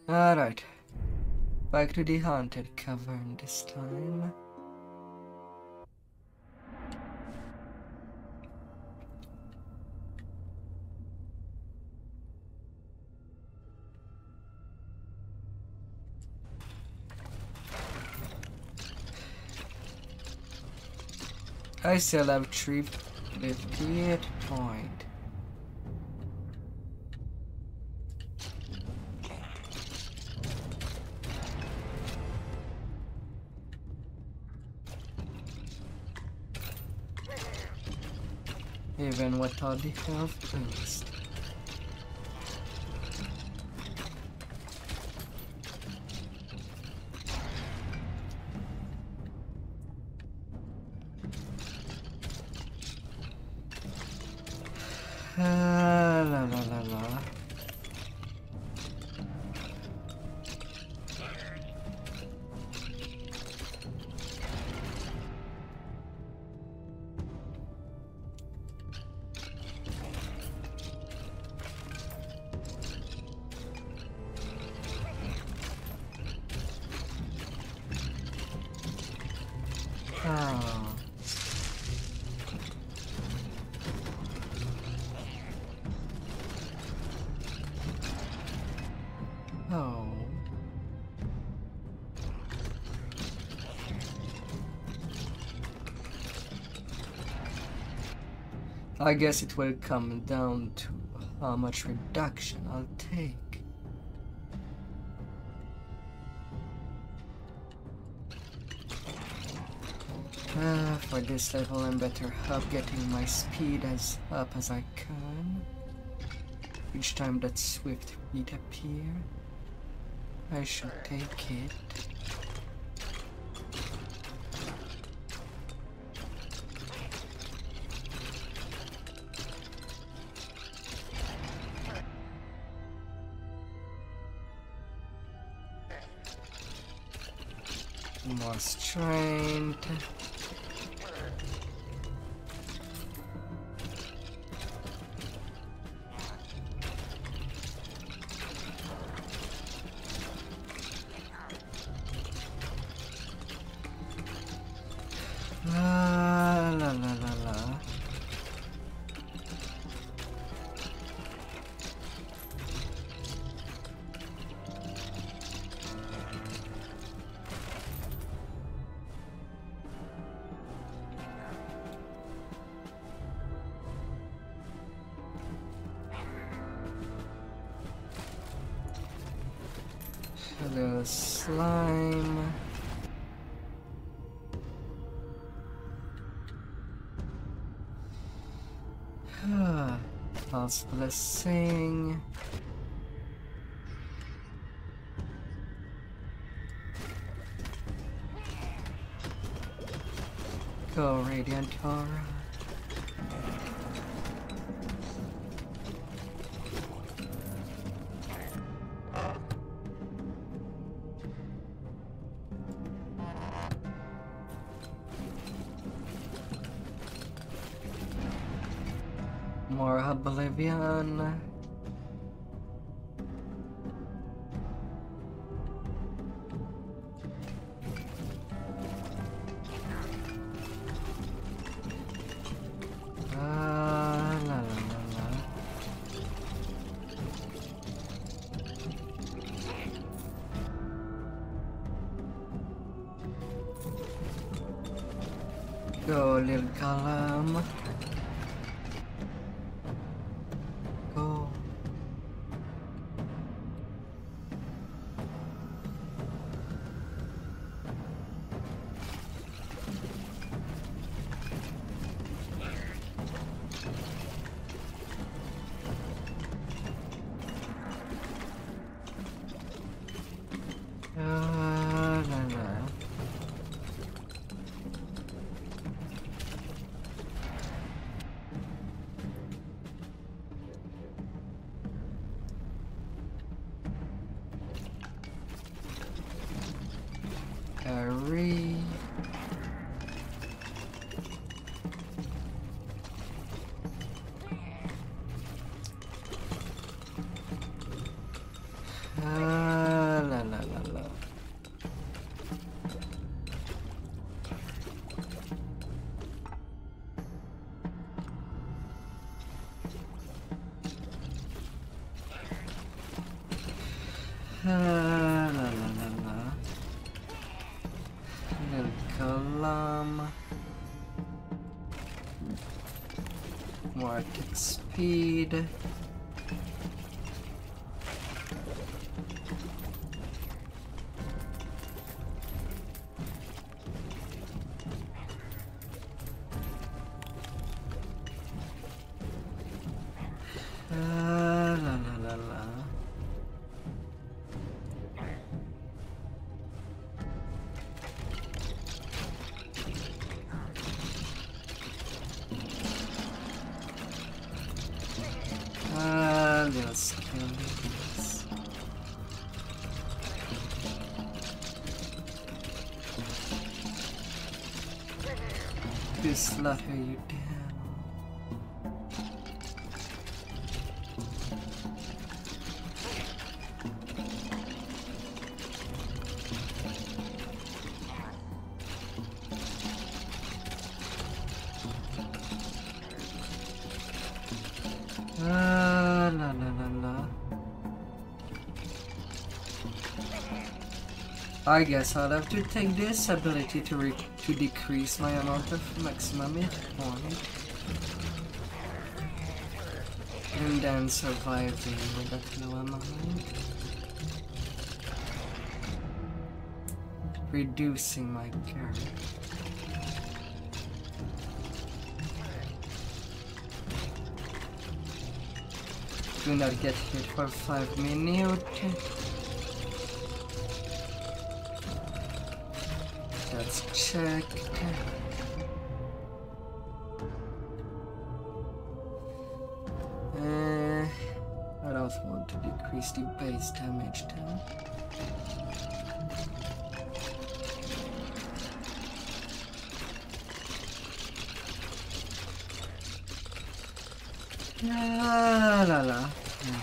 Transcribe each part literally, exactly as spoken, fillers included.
Alright, back to the haunted cavern this time. I still have three fifty-eight point. Even without the health boost. Uh, la la la la. Oh. Oh. I guess it will come down to how much reduction I'll take. Uh, for this level, I'm better off getting my speed as up as I can. Each time that swift feet appear, I should take it. More strength. La la la la la. Hello, slime. False blessing. Go, Radiant Aura. More Oblivion. Ah, la la la la. Go, Lil Kalam. Go. Ah, la la. Uh, la la la la. Little column. More attack speed. Uh, la la la la. Uh, little skeletons. To slaughter you down. Ah, la la la la. I guess I'll have to take this ability to re to decrease my amount of maximum hit point. And then surviving with that low amount. Reducing my character. Do not get hit for five minutes. Let's check. Uh, I don't want to decrease the base damage down. La la la. Hmm.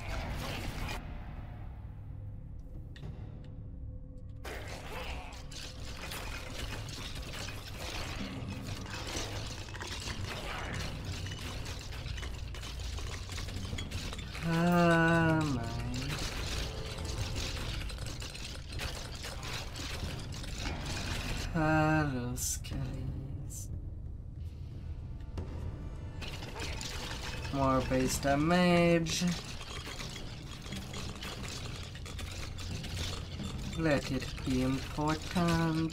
Ah, my. Hello, skellies. More base damage. Let it be important.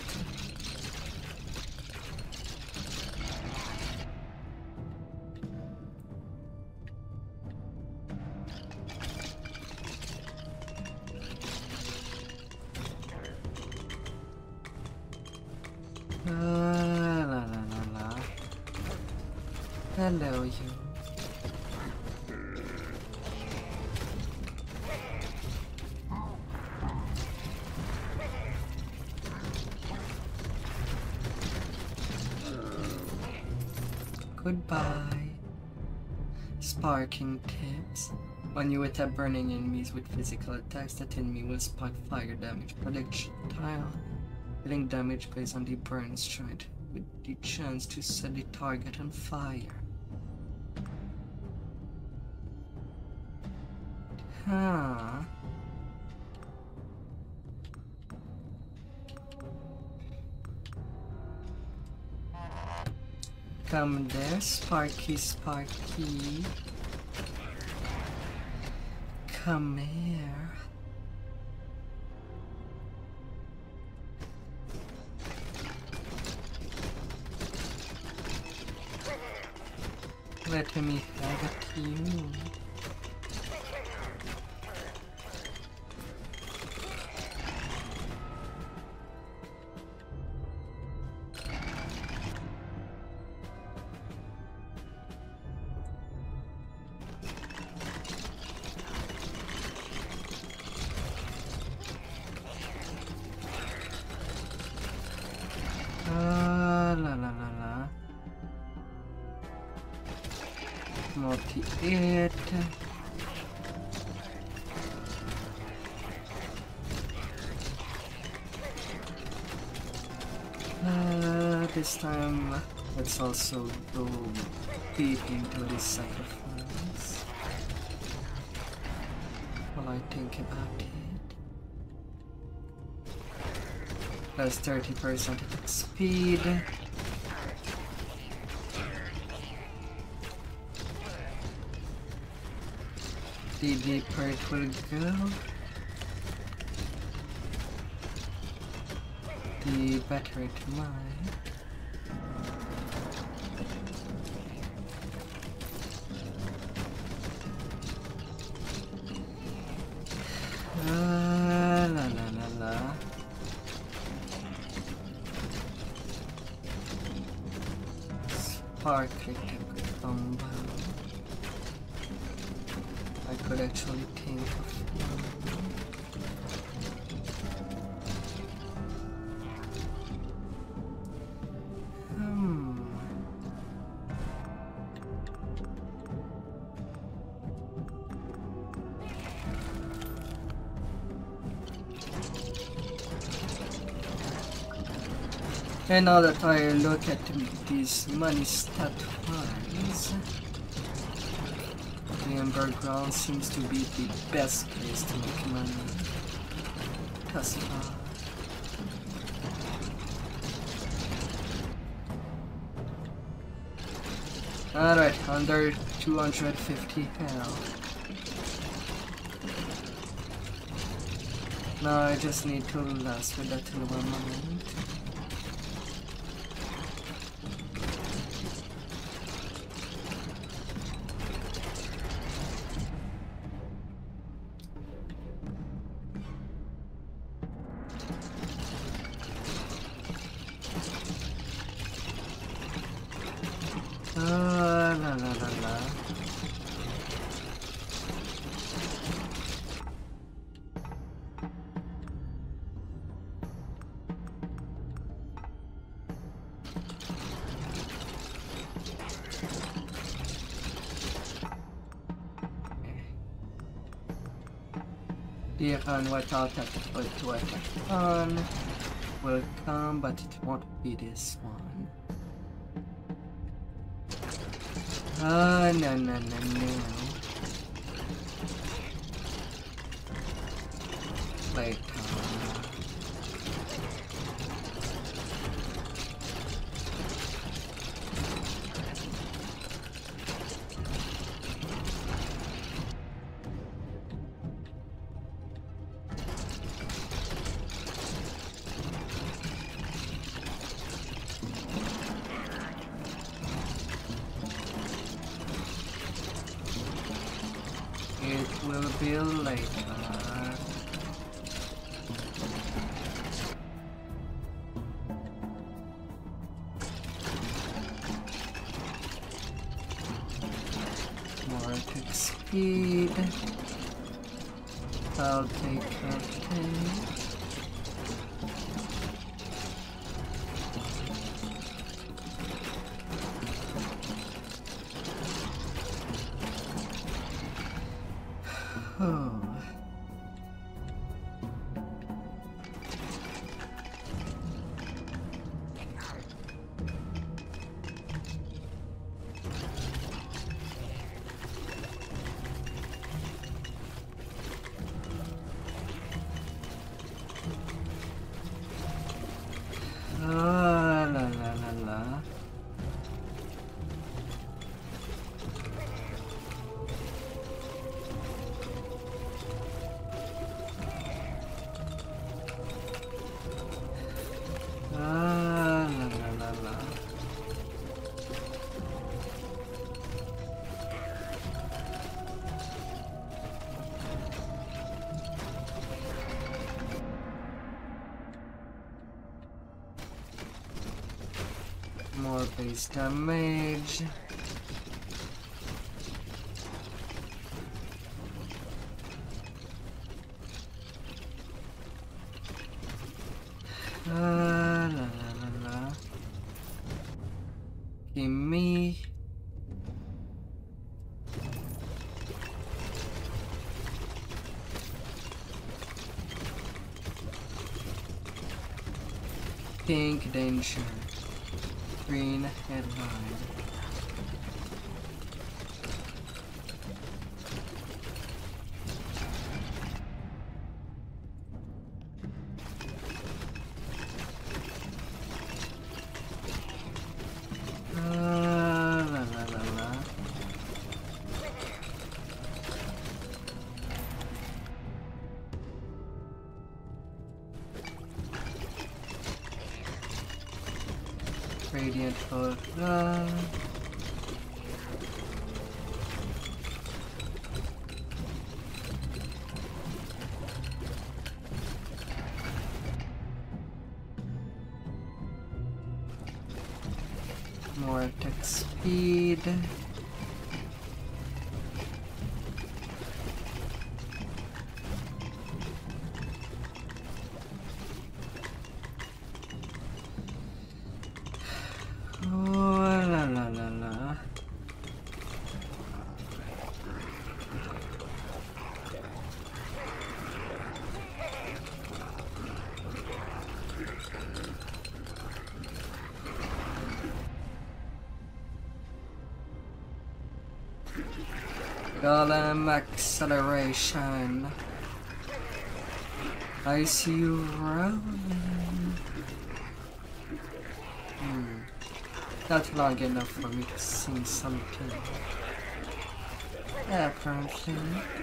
Uh, la la la la. Hello, you. Goodbye. Sparking tips. When you attack burning enemies with physical attacks, that enemy will spark fire damage projectile. Dealing damage based on the burn strike, with the chance to set the target on fire. Huh. Come there, Sparky, Sparky. Come here. Let me have it you. Ah, la la la la. Multi-hit. Uh, this time, let's also go deep into this sacrifice while I think about it. Plus thirty percent attack speed. The deeper it will go, the better it might. Uh, la la la la. Spark critical combo. I could actually think of hmm. And now that I look at these money stat files, the Ember Ground seems to be the best place to make money thus far. Alright, under two hundred fifty health. Now I just need to last with that little moment. Uh, la la la la. The Iran without that to attack on will come, but it won't be this one. Ah, uh, no, no, no, no. Later. It will be later. More attack speed. I'll take that. Oh. Ah, la la la la. Ah, la la la la. More base damage. Ah, la la la la. Gimme. Pink danger. Green headline. ingredient for that. More attack speed. Oh, la la la la. Golem acceleration. I see you rolling. Hmm. Not long enough for me to see something. Apparently.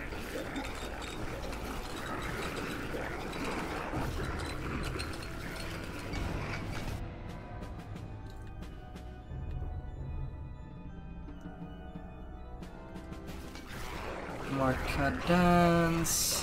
More cadence.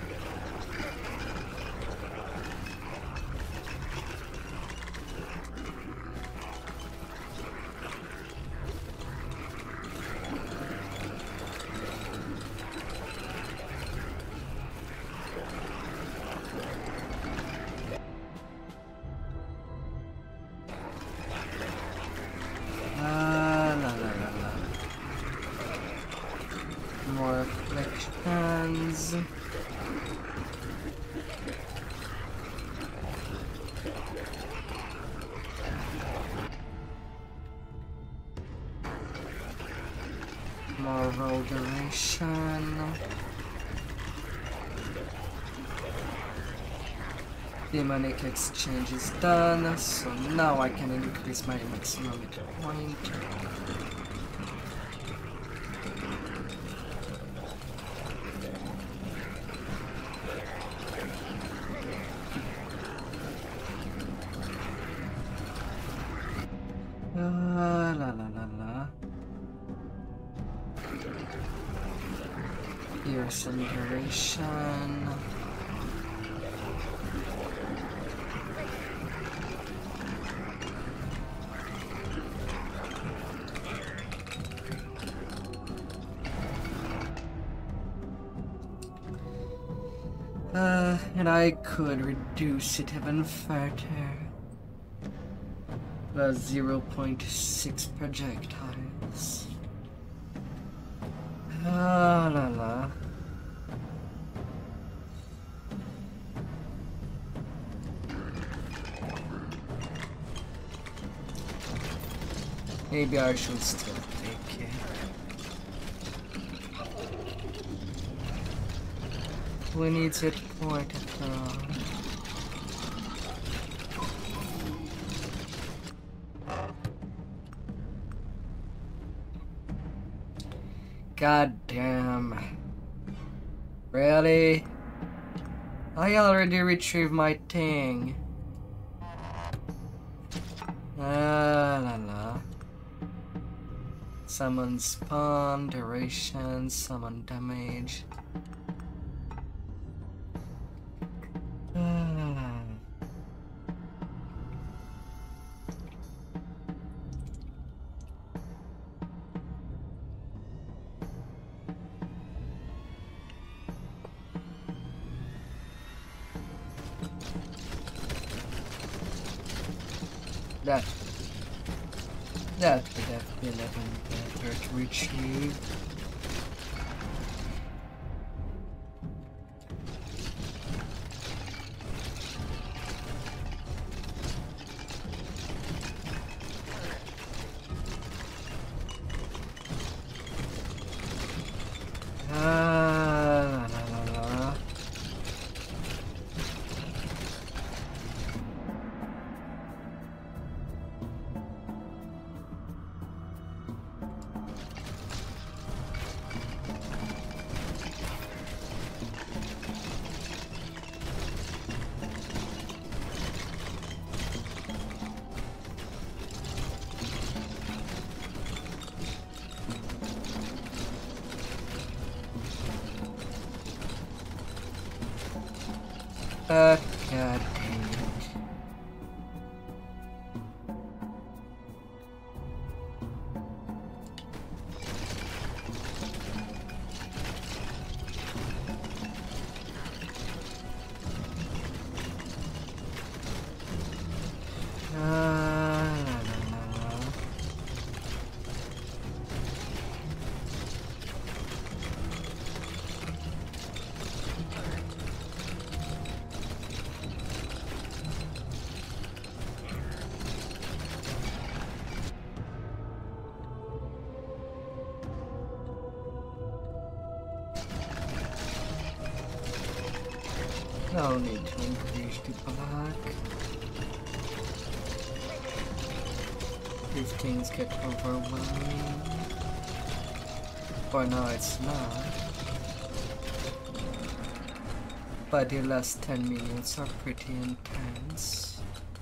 More reflections. More roll duration. Demonic exchange is done, so now I can increase my maximum hit point. Uh, la la la la. Here's some duration. Uh, and I could reduce it even further. Plus zero point six projectiles. Ah, la la. Maybe I should still take it. Who needs it point at all? God damn. Really? I already retrieved my thing. Ah, la la. Summon spawn, duration, summon damage. Ah. That that would have been even better to retrieve. Ah, la, la, la, la. Uh, god dang it. Uh, la, la, la. No need to increase the block. If things get overwhelming. For now it's not. But the last ten minutes are pretty intense.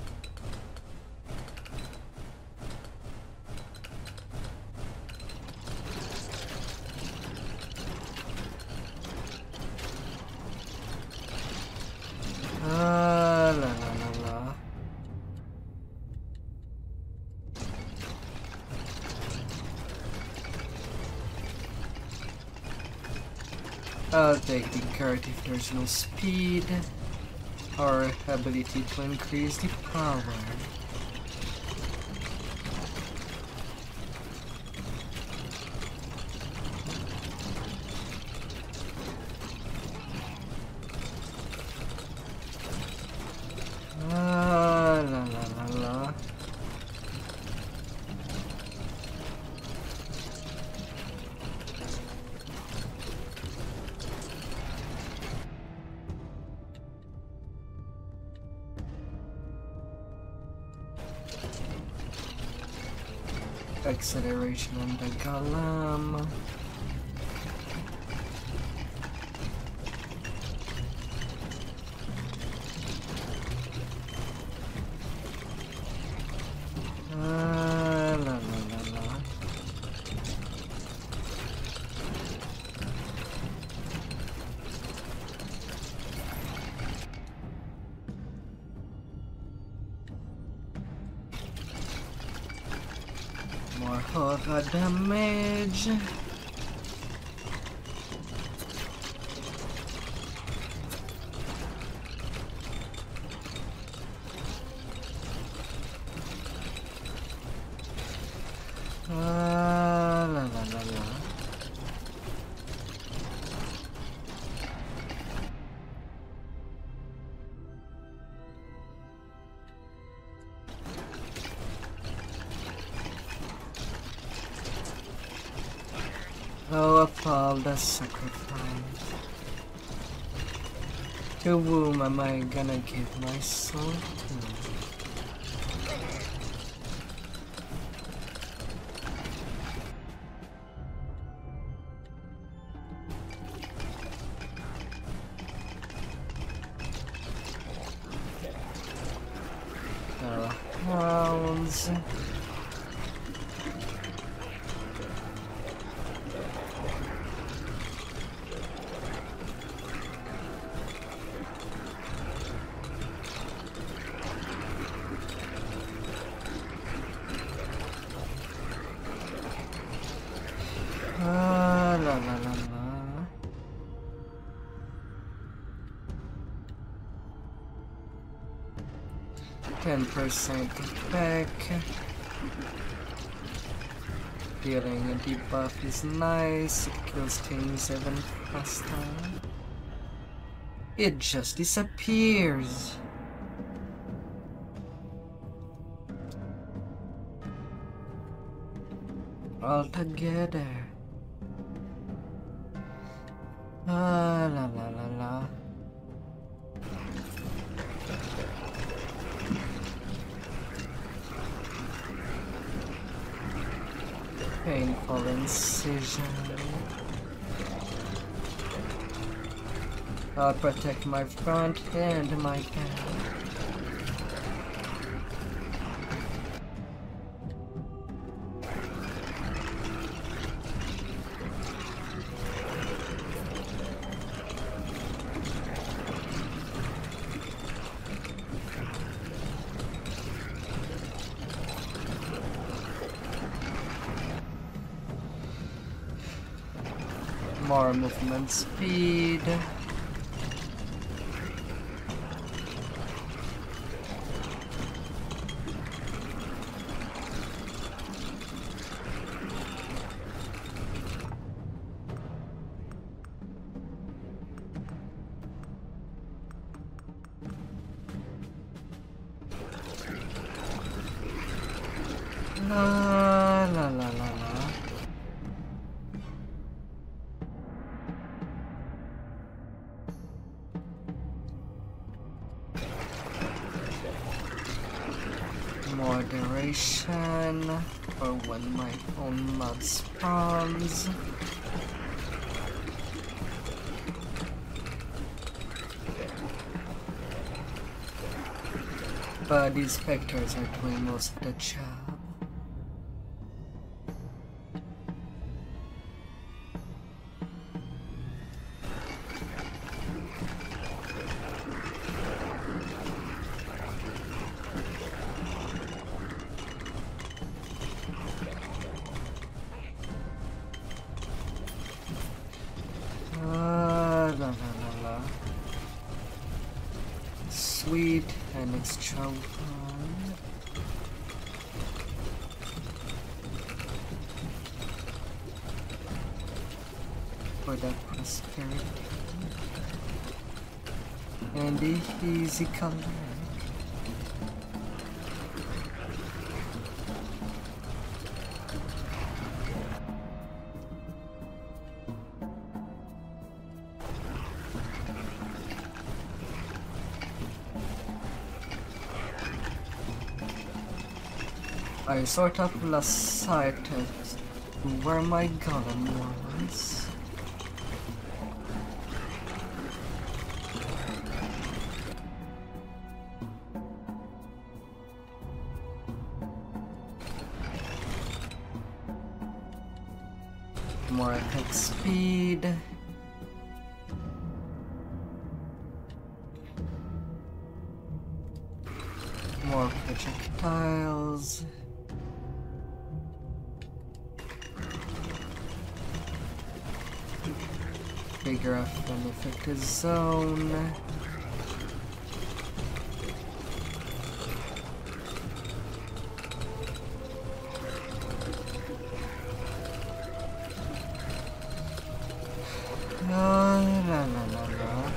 Ah, la la la la. I'll take the cart if there's no speed or ability to increase the power. Ah, la la la la. Acceleration on the golem. Ah, la la la la. More horror damage. Ah, la la la la. Oh, upon the sacrifice. To whom am I gonna give my soul to? Uh, rounds. Ah, la la la la. Ten percent back. Dealing a debuff is nice. It kills things even faster. It just disappears. All together. Ah, la la la la. Painful incision. I'll protect my front and my back. More movement speed. La la la la la. Moderation for when my own mod spawns. But these specters are doing most of the job. Sweet and extra one. For that prosperity. And the easy color. I sort of lost sight of where my golem was. More attack speed. More projectiles. Bigger of an effective zone. La la la la la.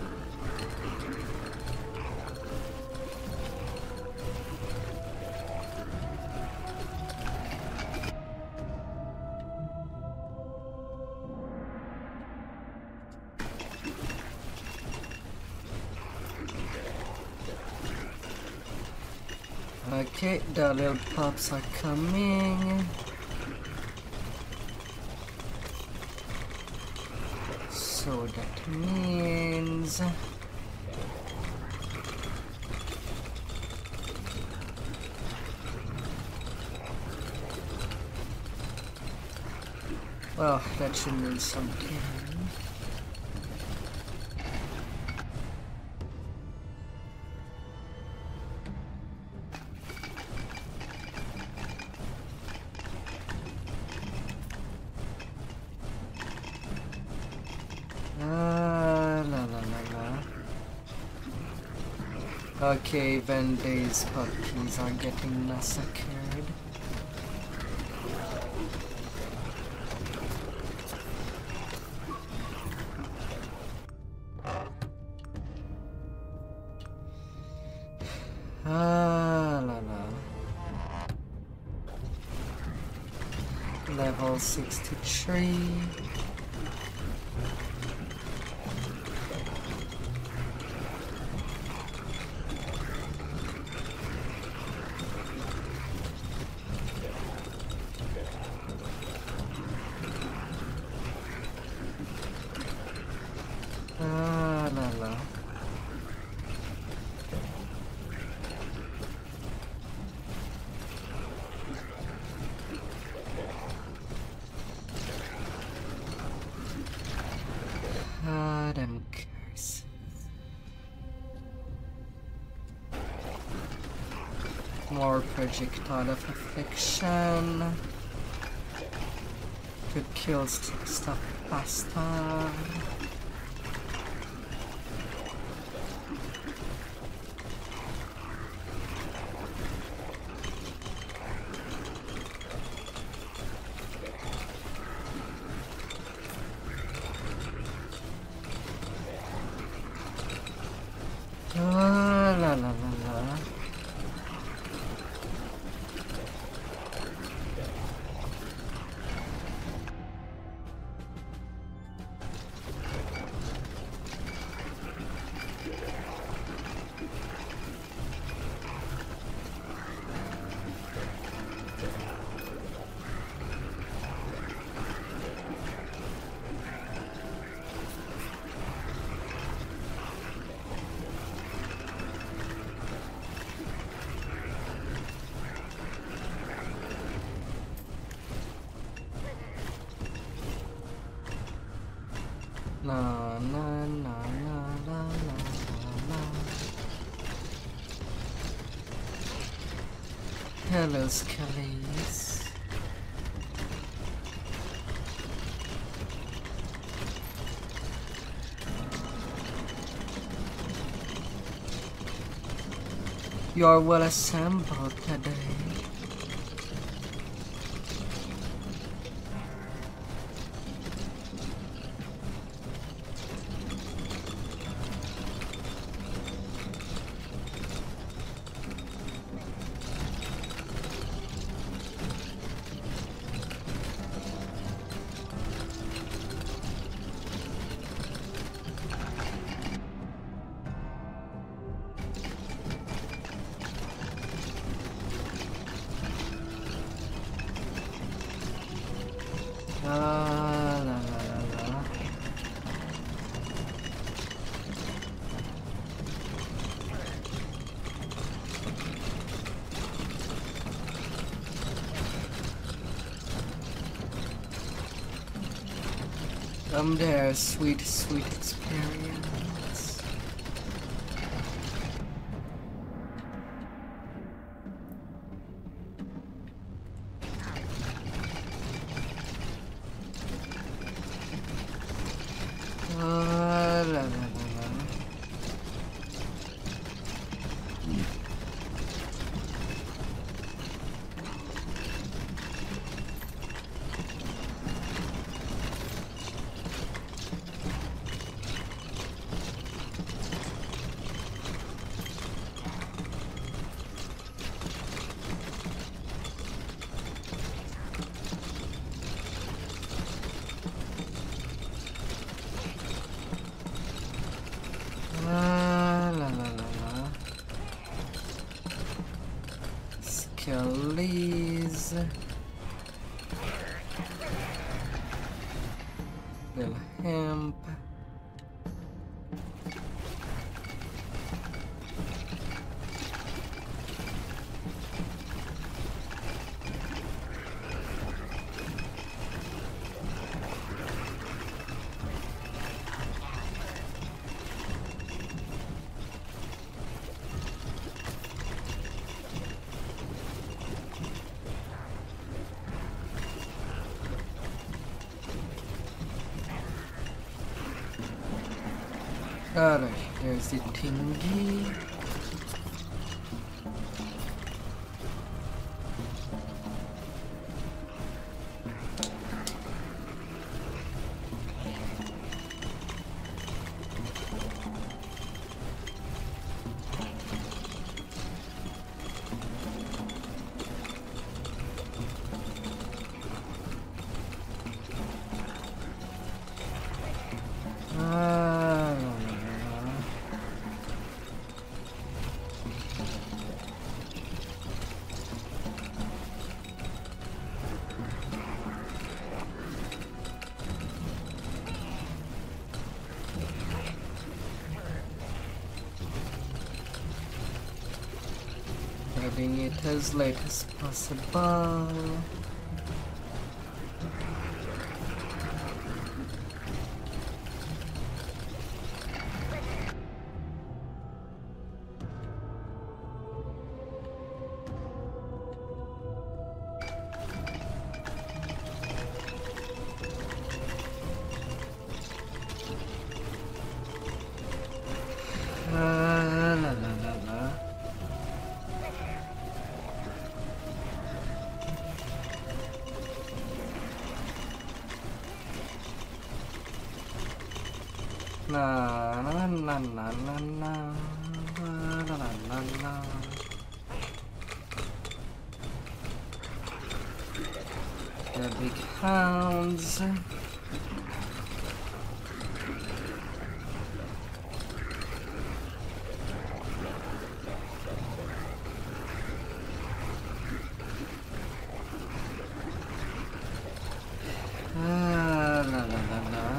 Okay, the little pups are coming. So that means well, that should mean something. Okay, even these puppies are getting massacred. Ah, la la. Level sixty-three. Ah, la la. Ah, them curse. More projectile of affliction. Could kill st stuff pasta. La la la la la. La la la la la la la. Hello, Skellies. You're well assembled today. La la la la la. Come there, sweet, sweet experience. La la la la la. La la la la la. Skellies. Little hemp. Alright, there's the thingy. Ah, having it as late as possible. Na na na na na na na na na na. The big hounds. Ah, la la la la.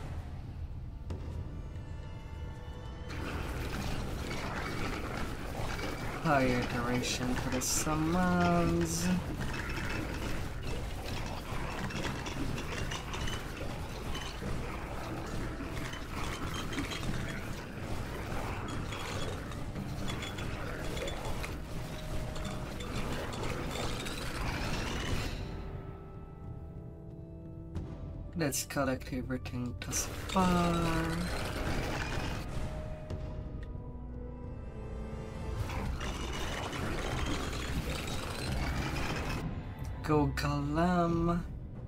High iteration for the summons. Let's collect everything thus far. Go Golem.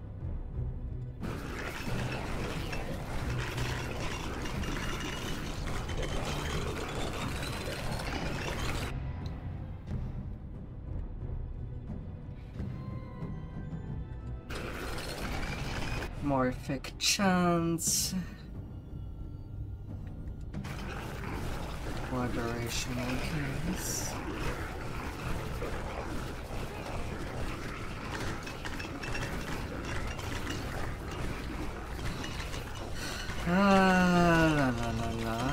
More fake chance. More duration, I guess. Ah, la la la la.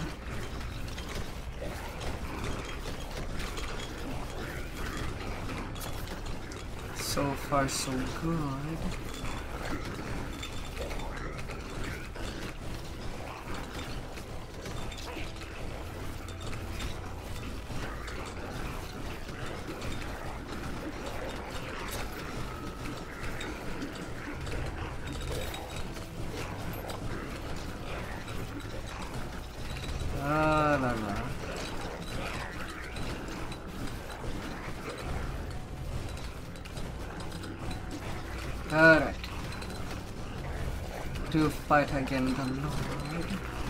So far, so good. Ah, la la. Alright. To fight again the Lord.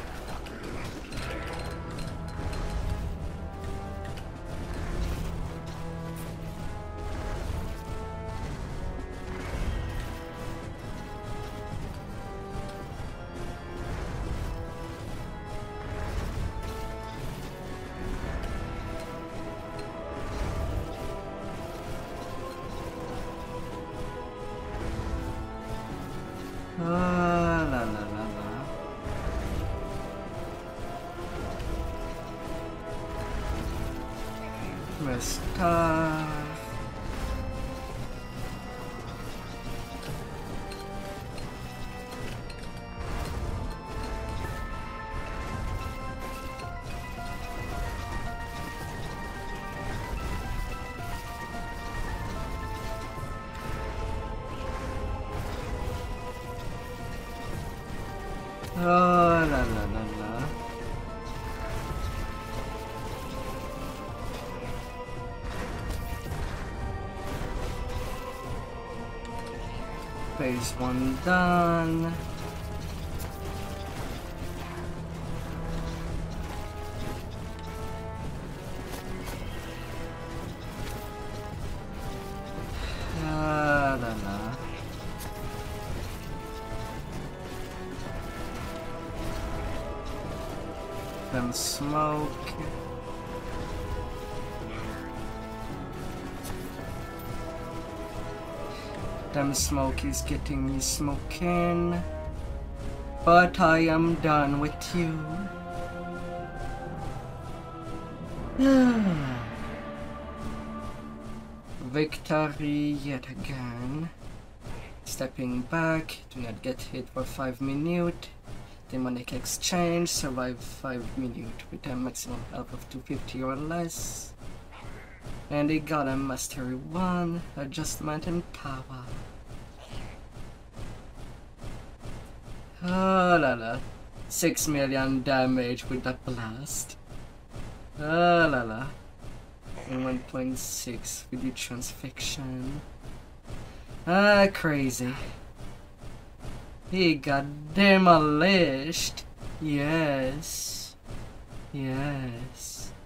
Ah, la la la la. Restart. Oh, la la la la. Phase one done. Ah, la la. Them smoke. Them smoke is getting me smoking. But I am done with you. Victory yet again. Stepping back, do not get hit for five minutes. Demonic exchange, survive five minutes with a maximum health of two hundred fifty or less. And he got a mastery one, adjustment and power. Oh la la. six million damage with that blast. Oh la la. And one point six with the transfixion. Ah, crazy. He got demolished. Yes. Yes.